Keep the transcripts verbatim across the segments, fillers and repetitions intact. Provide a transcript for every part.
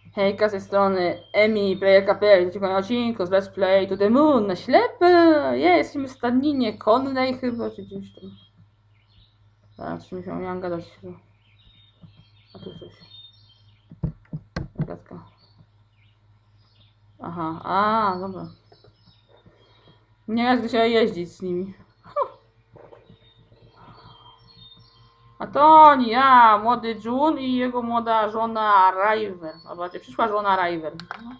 Hejka, z tej strony Emi, playerka kropka p l. Witajcie na odcinku z Let's Play to the Moon na ślepe. Ja jesteśmy w stadninie konnej chyba, czy gdzieś tam. Zaraz, czy mi się miałam gadać chyba. A tu coś. Gadka. Aha, a, dobra. Nie jest dzisiaj jeździć z nimi. A to oni, ja, młody Jun i jego młoda żona River. Zobaczcie, przyszła żona River.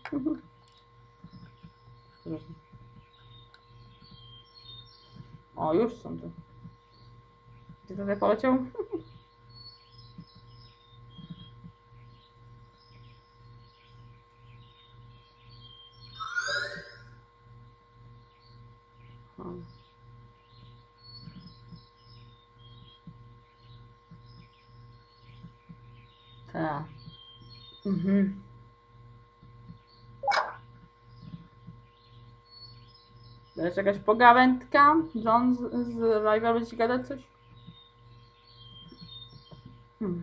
O, już są tu. Gdzie tutaj poleciał? Tak. Mhm. To jest jakaś pogawędka? John z, z Rival będzie ci gadać coś? Hmm.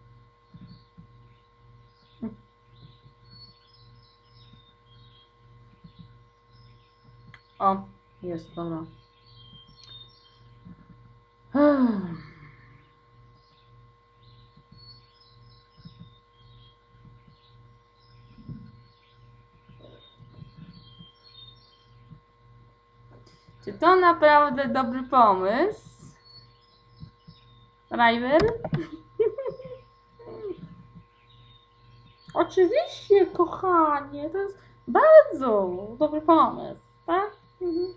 O, jest, dobra. Czy to naprawdę dobry pomysł? River? Oczywiście, kochanie, to jest bardzo dobry pomysł, tak? Mhm.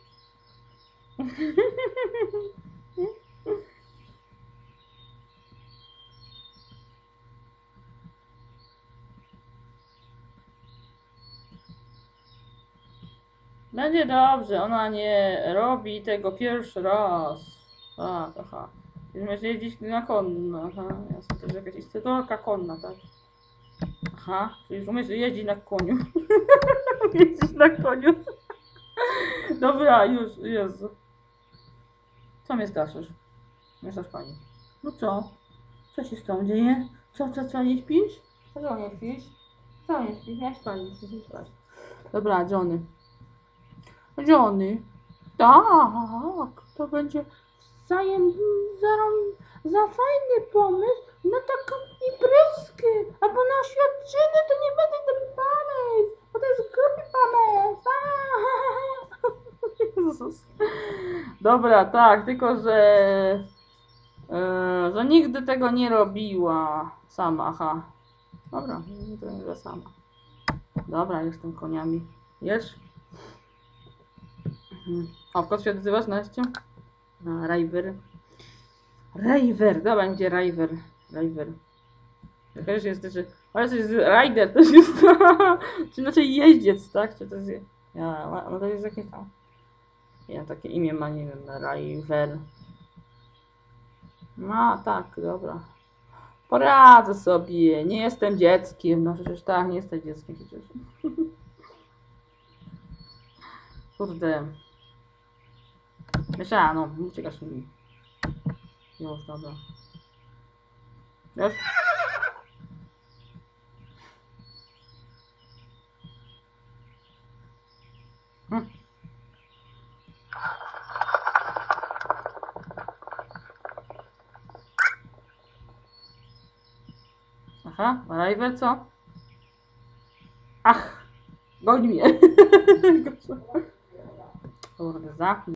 Będzie dobrze, ona nie robi tego pierwszy raz. Tak, aha. Już jeździć na konno, aha, jasne, to jest jakaś instruktorka konna, tak? Aha, czyli już umiesz jeździć na koniu. Jeździć na koniu. Dobra, już, Jezu. Co mnie straszysz? Nie strasz pani. No co? Co się z tą dzieje? Co, co, co, nie śpisz? Co, nie śpisz? Co, nie śpisz? Nie spać, nie spać. Dobra, Johnny. Johnny. Tak, to będzie wzajem za, za fajny pomysł na taką imprezkę. Albo na oświadczenie to nie będzie dobry pomysł, bo to jest głupi pomysł. Jezus. Dobra, tak, tylko że, yy, że nigdy tego nie robiła sama, aha. Dobra, to nie że sama. Dobra, jestem koniami. Jesz? O, w kot się odzywasz nareszcie? No, River. River, dobra, będzie River. River. Też jest też, ale to jest rider, też jest, czy inaczej jeździec, tak? Czy to jest, ja, no to jest jakieś tam, ja takie imię ma, nie wiem, River. No, tak, dobra. Poradzę sobie, nie jestem dzieckiem, no przecież tak, nie jestem dzieckiem przecież. Kurde. Myślała, no, uciekasz mi. Już, dobra. Już? Hm. Aha, River co? Ach, goni mnie. Kurde, zamknij.